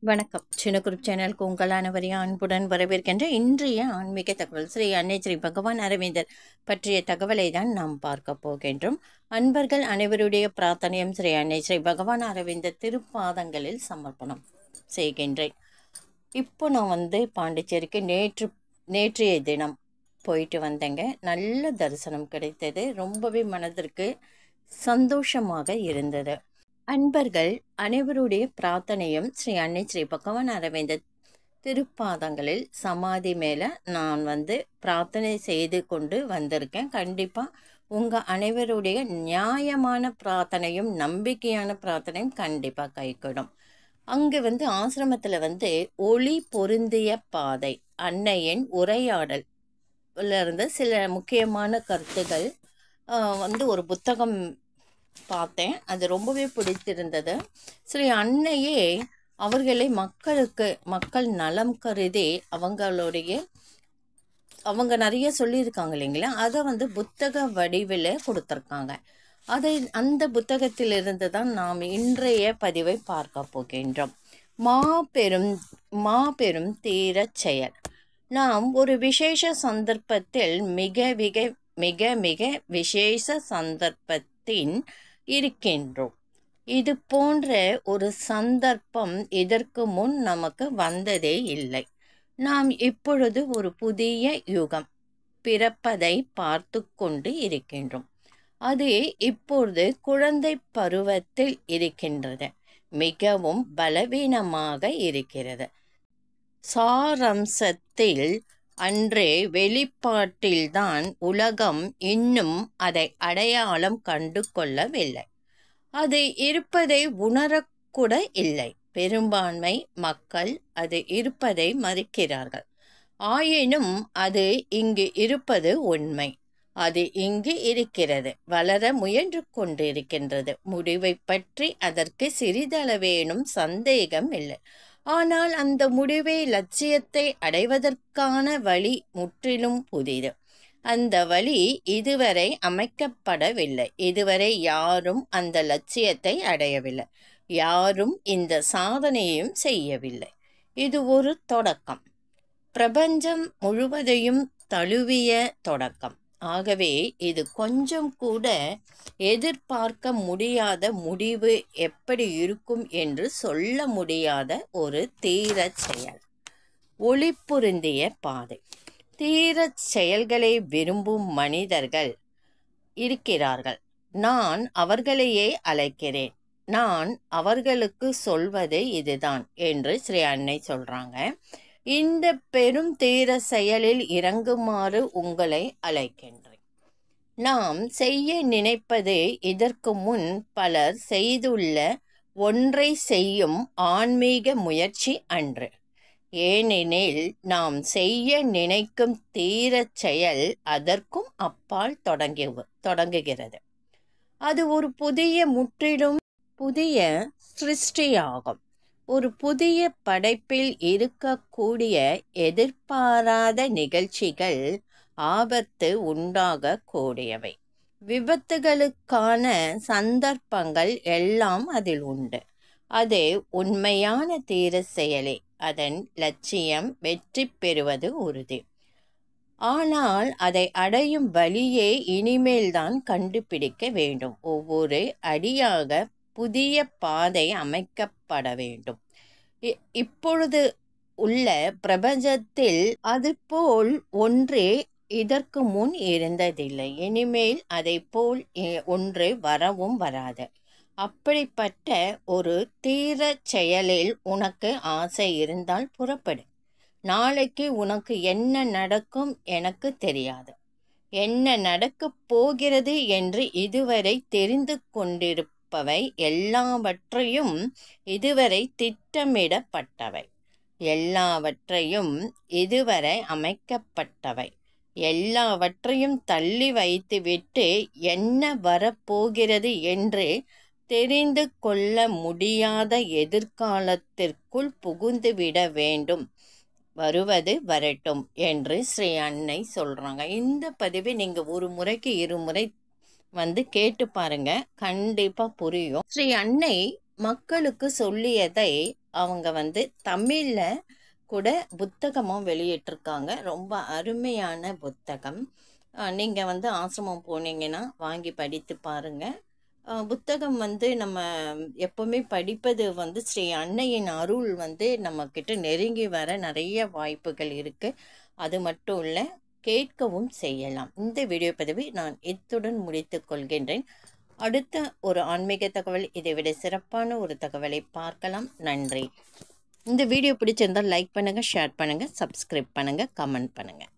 வணக்கம். சின்ன குரூப் சேனலுக்கு உங்கள் அனைவரையும் அன்புடன் வரவேற்கின்ற இன்றைய ஆன்மீக தகவல் ஸ்ரீ அன்னை ஸ்ரீ பகவான் அரவிந்தர் பற்றிய தகவலை தான் நாம் பார்க்க போகின்றோம். அன்பர்கள் அனைவருடைய பிரார்த்தனையும் ஸ்ரீ அன்னை ஸ்ரீ பகவான் அரவிந்தர் திருப்பாதங்களில் சமர்ப்பணம் செய்கின்றேன். இப்போ நான் பாண்டிச்சேரிக்கு நேற்றைய தினம் போயிட்டு வந்தேங்க. நல்ல தரிசனம் கிடைத்தது. ரொம்பவே மனதிற்கு சந்தோஷமாக இருந்தது. அன்பர்கள் அனைவருடைய பிரார்த்தனையும் ஸ்ரீ அன்னை ஸ்ரீ பகவான் அரவிந்தர் திருப்பாதங்களில் சமாதி மேலே நான் பிரார்த்தனை செய்து கொண்டு வந்திருக்கேன். கண்டிப்பாக உங்கள் அனைவருடைய நியாயமான பிரார்த்தனையும் நம்பிக்கையான பிரார்த்தனையும் கண்டிப்பாக கைகூடும். அங்கே ஆசிரமத்தில் ஒளி பொருந்திய பாதை அன்னையின் உரையாடல் இருந்து சில முக்கியமான கருத்துகள் ஒரு புத்தகம் பார்த்தேன். அது ரொம்பவே பிடித்திருந்தது. ஸ்ரீ அன்னையே அவர்களை மக்கள் நலம் கருதி அவங்க நிறைய சொல்லியிருக்காங்க இல்லைங்களா, அதை புத்தக வடிவில் கொடுத்துருக்காங்க. அந்த புத்தகத்திலிருந்து தான் நாம் இன்றைய பதிவை பார்க்க போகின்றோம். மாபெரும் தீரச் செயல். நாம் ஒரு விசேஷ சந்தர்ப்பத்தில் மிக மிக விசேஷ சந்தர்ப்பத்தின் இருக்கின்றோம். இது போன்ற ஒரு சந்தர்ப்பம் இதற்கு முன் நமக்கு வந்ததே இல்லை. நாம் இப்பொழுது ஒரு புதிய யுகம் பிறப்பதை பார்த்து கொண்டு இருக்கின்றோம். அது இப்பொழுது குழந்தை பருவத்தில் இருக்கின்றது. மிகவும் பலவீனமாக இருக்கிறது. சாரம்சத்தில் அன்றே வெளிப்பாட்டில்தான் உலகம் இன்னும் அதை அடையாளம் கண்டு கொள்ளவில்லை. அது இருப்பதை உணரக்கூட இல்லை. பெரும்பான்மை மக்கள் அது இருப்பதை மறுக்கிறார்கள். ஆயினும் அது இங்கு இருப்பது உண்மை. அது இங்கு இருக்கிறது, வளர முயன்று கொண்டிருக்கின்றது. முடிவை பற்றி அதற்கு சிறிதளவேனும் சந்தேகம் இல்லை. ஆனால் அந்த முடிவை லட்சியத்தை அடைவதற்கான வழி முற்றிலும் புதிது. அந்த வழி இதுவரை அமைக்கப்படவில்லை. இதுவரை யாரும் அந்த லட்சியத்தை அடையவில்லை. யாரும் இந்த சாதனையும் செய்யவில்லை. இது ஒரு தொடக்கம், பிரபஞ்சம் முழுவதையும் தழுவிய தொடக்கம். ஆகவே இது கொஞ்சம் கூட எதிர்பார்க்க முடியாத முடிவு எப்படி இருக்கும் என்று சொல்ல முடியாத ஒரு தீரச் செயல். ஒளி பொருந்திய பாதை. தீரச் செயல்களை விரும்பும் மனிதர்கள் இருக்கிறார்கள். நான் அவர்களையே அழைக்கிறேன். நான் அவர்களுக்கு சொல்வது இதுதான் என்று ஸ்ரீ அன்னை சொல்றாங்க. இந்த பெரும் தீர செயலில் இறங்குமாறு உங்களை அழைக்கின்றேன். நாம் செய்ய நினைப்பது இதற்கு முன் பலர் செய்துள்ள ஒன்றை செய்யும் ஆன்மீக முயற்சி அன்று. ஏனெனில் நாம் செய்ய நினைக்கும் தீரச் செயல் அதற்கும் அப்பால் தொடங்குகிறது. அது ஒரு முற்றிலும் புதிய சிருஷ்டியாகும். ஒரு புதிய படைப்பில் இருக்கக்கூடிய எதிர்பாராத நிகழ்ச்சிகள் ஆபத்து உண்டாக கூடியவை. விபத்துகளுக்கான சந்தர்ப்பங்கள் எல்லாம் அதில் உண்டு. அது உண்மையான தீர செயலே. அதன் லட்சியம் வெற்றி பெறுவது உறுதி. ஆனால் அதை அடையும் வழியே இனிமேல்தான் கண்டுபிடிக்க வேண்டும். ஒவ்வொரு அடியாக புதிய பாதை அமைக்கப்பட வேண்டும். இப்பொழுது உள்ள பிரபஞ்சத்தில் அது போல் ஒன்றே இதற்கு முன் இருந்ததில்லை. இனிமேல் அதை போல் ஒன்று வரவும் வராது. அப்படிப்பட்ட ஒரு தீர செயலில் உனக்கு ஆசை இருந்தால் புறப்படு. நாளைக்கு உனக்கு என்ன நடக்கும் எனக்கு தெரியாது. என்ன நடக்கப் போகிறது என்று இதுவரை தெரிந்து கொண்டிருப்பவை எல்லாவற்றையும் இதுவரை திட்டமிடப்பட்டவை, எல்லாவற்றையும் இதுவரை அமைக்கப்பட்டவை, எல்லாவற்றையும் தள்ளி வைத்துவிட்டு என்ன வரப்போகிறது என்று தெரிந்து கொள்ள முடியாத எதிர்காலத்திற்குள் புகுந்துவிட வேண்டும். வருவது வரட்டும் என்று ஸ்ரீ அன்னை சொல்றாங்க. இந்த பதிவை நீங்க ஒரு முறைக்கு இருமுறை கேட்டு பாருங்க, கண்டிப்பா புரியும். ஸ்ரீ அன்னை மக்களுக்கு சொல்லியதை அவங்க வந்து தமிழில் கூட புத்தகமும் வெளியிட்டிருக்காங்க. ரொம்ப அருமையான புத்தகம். நீங்கள் வந்து ஆசிரமம் போனீங்கன்னா வாங்கி படித்து பாருங்கள். புத்தகம் வந்து நம்ம எப்போவுமே படிப்பது வந்து ஸ்ரீ அன்னையின் அருள் வந்து நம்மக்கிட்ட நெருங்கி வர நிறைய வாய்ப்புகள் இருக்குது. அது மட்டும் இல்லை, கேட்கவும் செய்யலாம். இந்த வீடியோ பதிவை நான் இத்துடன் முடித்து கொள்கின்றேன். அடுத்த ஒரு ஆன்மீக தகவல், இதைவிட சிறப்பான ஒரு தகவலை பார்க்கலாம். நன்றி. இந்த வீடியோ பிடிச்சிருந்தால் லைக் பண்ணுங்கள், ஷேர் பண்ணுங்கள், சப்ஸ்கிரைப் பண்ணுங்கள், கமெண்ட் பண்ணுங்கள்.